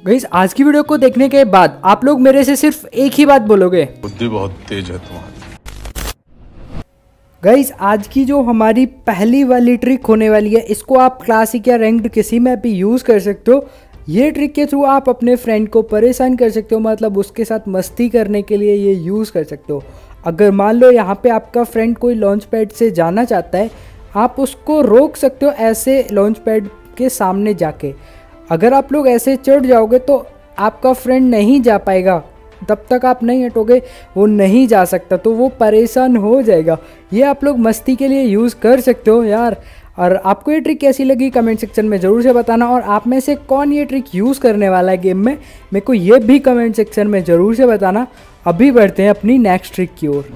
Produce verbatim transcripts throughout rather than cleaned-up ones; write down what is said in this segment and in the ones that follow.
Guys आज की video को देखने के बाद आप लोग मेरे से सिर्फ एक ही बात बोलोगे, बुद्धि बहुत तेज है तुम्हारी। गाइस आज की जो हमारी पहली वाली ट्रिक होने वाली है, इसको आप क्लासिक या रैंक्ड किसी में भी यूज़ कर सकते हो। ये ट्रिक के थ्रू आप अपने फ्रेंड को परेशान कर सकते हो, मतलब उसके साथ मस्ती करने के लिए ये यूज़ कर सकते हो। अगर मान लो यहाँ पे आपका फ्रेंड कोई लॉन्च पैड से जाना चाहता है, आप उसको रोक सकते हो ऐसे लॉन्च पैड के सामने जाके। अगर आप लोग ऐसे चढ़ जाओगे तो आपका फ्रेंड नहीं जा पाएगा, तब तक आप नहीं हटोगे वो नहीं जा सकता, तो वो परेशान हो जाएगा। ये आप लोग मस्ती के लिए यूज़ कर सकते हो यार। और आपको ये ट्रिक कैसी लगी कमेंट सेक्शन में ज़रूर से बताना, और आप में से कौन ये ट्रिक यूज़ करने वाला है गेम में, मेरे को ये भी कमेंट सेक्शन में ज़रूर से बताना। अभी बढ़ते हैं अपनी नेक्स्ट ट्रिक की ओर।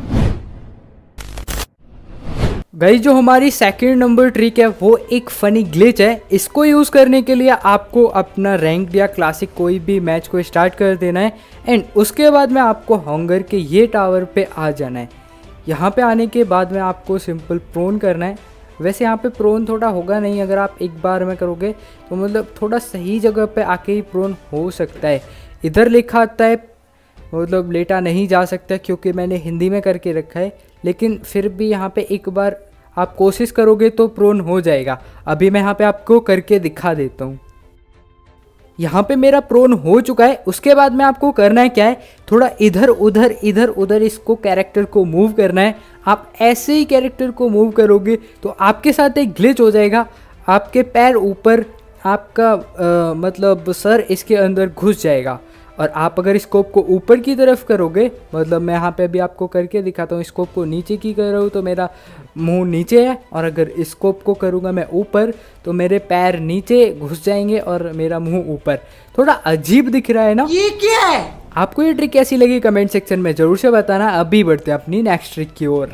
गाइस जो हमारी सेकंड नंबर ट्रिक है वो एक फ़नी ग्लिच है। इसको यूज़ करने के लिए आपको अपना रैंक्ड या क्लासिक कोई भी मैच को स्टार्ट कर देना है, एंड उसके बाद में आपको हंगर के ये टावर पे आ जाना है। यहाँ पे आने के बाद में आपको सिंपल प्रोन करना है। वैसे यहाँ पे प्रोन थोड़ा होगा नहीं, अगर आप एक बार में करोगे तो मतलब थोड़ा सही जगह पे आके ही प्रोन हो सकता है। इधर लिखा आता है मतलब लेटा नहीं जा सकता, क्योंकि मैंने हिंदी में करके रखा है, लेकिन फिर भी यहाँ पे एक बार आप कोशिश करोगे तो प्रोन हो जाएगा। अभी मैं यहाँ पे आपको करके दिखा देता हूँ। यहाँ पे मेरा प्रोन हो चुका है। उसके बाद में आपको करना है क्या है, थोड़ा इधर उधर इधर उधर इसको कैरेक्टर को मूव करना है। आप ऐसे ही कैरेक्टर को मूव करोगे तो आपके साथ एक ग्लिच हो जाएगा। आपके पैर ऊपर, आपका आ, मतलब सर इसके अंदर घुस जाएगा, और आप अगर स्कोप को ऊपर की तरफ करोगे, मतलब मैं यहाँ पे अभी आपको करके दिखाता हूँ, स्कोप को नीचे की कर रहा हूँ तो मेरा मुंह नीचे है, और अगर स्कोप को करूँगा मैं ऊपर तो मेरे पैर नीचे घुस जाएंगे और मेरा मुंह ऊपर। थोड़ा अजीब दिख रहा है ना, ये क्या है? आपको ये ट्रिक कैसी लगी कमेंट सेक्शन में ज़रूर से बताना। अभी बढ़ते हैं अपनी नेक्स्ट ट्रिक की ओर।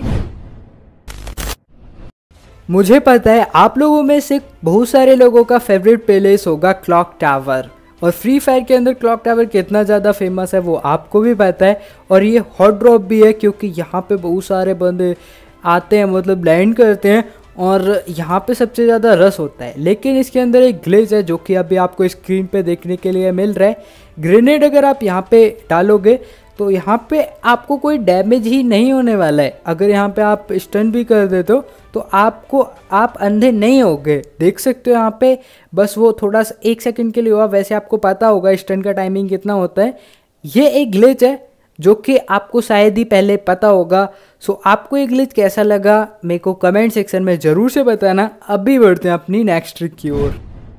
मुझे पता है आप लोगों में से बहुत सारे लोगों का फेवरेट प्लेस होगा क्लॉक टावर, और फ्री फायर के अंदर क्लॉक टावर कितना ज़्यादा फेमस है वो आपको भी पता है। और ये हॉट ड्रॉप भी है, क्योंकि यहाँ पे बहुत सारे बंदे आते हैं, मतलब लैंड करते हैं, और यहाँ पे सबसे ज़्यादा रश होता है। लेकिन इसके अंदर एक ग्लिच है जो कि अभी आपको स्क्रीन पे देखने के लिए मिल रहा है। ग्रेनेड अगर आप यहाँ पे डालोगे तो यहाँ पे आपको कोई डैमेज ही नहीं होने वाला है। अगर यहाँ पे आप स्टन भी कर देते हो तो आपको आप अंधे नहीं होगे। देख सकते हो यहाँ पे बस वो थोड़ा सा एक सेकंड के लिए हुआ। वैसे आपको पता होगा स्टन का टाइमिंग कितना होता है। ये एक ग्लिच है जो कि आपको शायद ही पहले पता होगा। सो आपको ये ग्लिच कैसा लगा मेरे को कमेंट सेक्शन में ज़रूर से बताना। अभी बढ़ते हैं अपनी नेक्स्ट ट्रिक की ओर।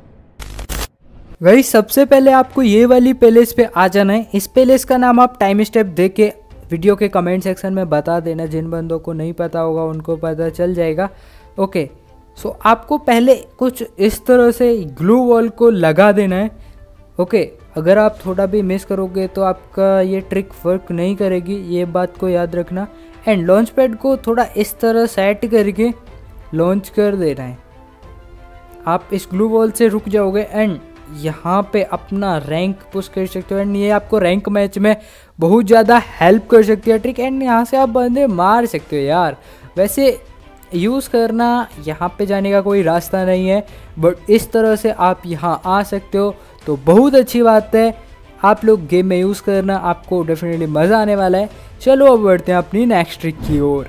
गाइस सबसे पहले आपको ये वाली प्लेलिस्ट पे आ जाना है। इस प्लेलिस्ट का नाम आप टाइम स्टेप दे के वीडियो के कमेंट सेक्शन में बता देना। जिन बंदों को नहीं पता होगा उनको पता चल जाएगा। ओके, सो आपको पहले कुछ इस तरह से ग्लू वॉल को लगा देना है। ओके, अगर आप थोड़ा भी मिस करोगे तो आपका ये ट्रिक वर्क नहीं करेगी, ये बात को याद रखना। एंड लॉन्च पैड को थोड़ा इस तरह सेट करके लॉन्च कर देना है। आप इस ग्लू वॉल से रुक जाओगे एंड यहाँ पे अपना रैंक पुश कर सकते हो, एंड ये आपको रैंक मैच में बहुत ज़्यादा हेल्प कर सकती है ट्रिक। एंड यहाँ से आप बंदे मार सकते हो यार। वैसे यूज़ करना यहाँ पे जाने का कोई रास्ता नहीं है, बट इस तरह से आप यहाँ आ सकते हो तो बहुत अच्छी बात है। आप लोग गेम में यूज़ करना, आपको डेफिनेटली मज़ा आने वाला है। चलो अब बढ़ते हैं अपनी नेक्स्ट ट्रिक की ओर।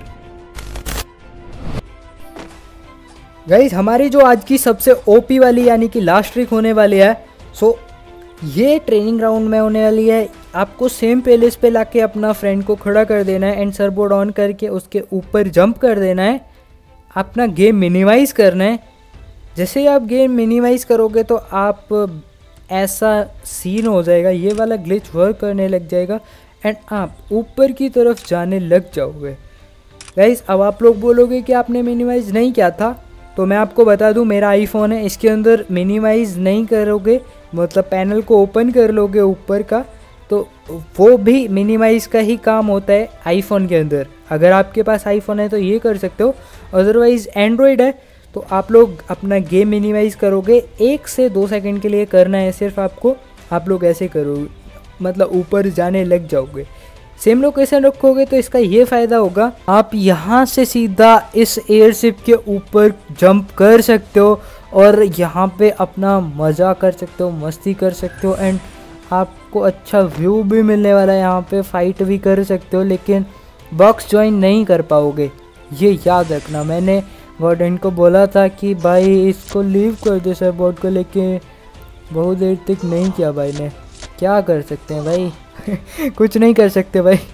गाइस हमारी जो आज की सबसे ओपी वाली यानी कि लास्ट ट्रिक होने वाली है, सो ये ट्रेनिंग ग्राउंड में होने वाली है। आपको सेम प्लेलिस्ट पे लाके अपना फ्रेंड को खड़ा कर देना है एंड सर्वो ऑन करके उसके ऊपर जंप कर देना है। अपना गेम मिनिमाइज़ करना है। जैसे ही आप गेम मिनिमाइज़ करोगे तो आप ऐसा सीन हो जाएगा, ये वाला ग्लिच वर्क करने लग जाएगा एंड आप ऊपर की तरफ जाने लग जाओगे। गाइस अब आप लोग बोलोगे कि आपने मिनिमाइज़ नहीं किया था, तो मैं आपको बता दूं मेरा आईफोन है, इसके अंदर मिनिमाइज़ नहीं करोगे, मतलब पैनल को ओपन कर लोगे ऊपर का, तो वो भी मिनिमाइज़ का ही काम होता है आईफोन के अंदर। अगर आपके पास आईफोन है तो ये कर सकते हो, अदरवाइज़ एंड्रॉयड है तो आप लोग अपना गेम मिनिमाइज़ करोगे। एक से दो सेकंड के लिए करना है सिर्फ आपको। आप लोग ऐसे करोगे, मतलब ऊपर जाने लग जाओगे। सेम लोकेशन रखोगे तो इसका ये फ़ायदा होगा, आप यहाँ से सीधा इस एयरशिप के ऊपर जंप कर सकते हो और यहाँ पे अपना मज़ा कर सकते हो, मस्ती कर सकते हो एंड आपको अच्छा व्यू भी मिलने वाला है, यहाँ पे फाइट भी कर सकते हो, लेकिन बॉक्स ज्वाइन नहीं कर पाओगे, ये याद रखना। मैंने वार्डन को बोला था कि भाई इसको लीव कर दे सर्वबॉट को, लेकिन बहुत देर तक नहीं किया भाई ने। क्या कर सकते हैं भाई कुछ नहीं कर सकते भाई।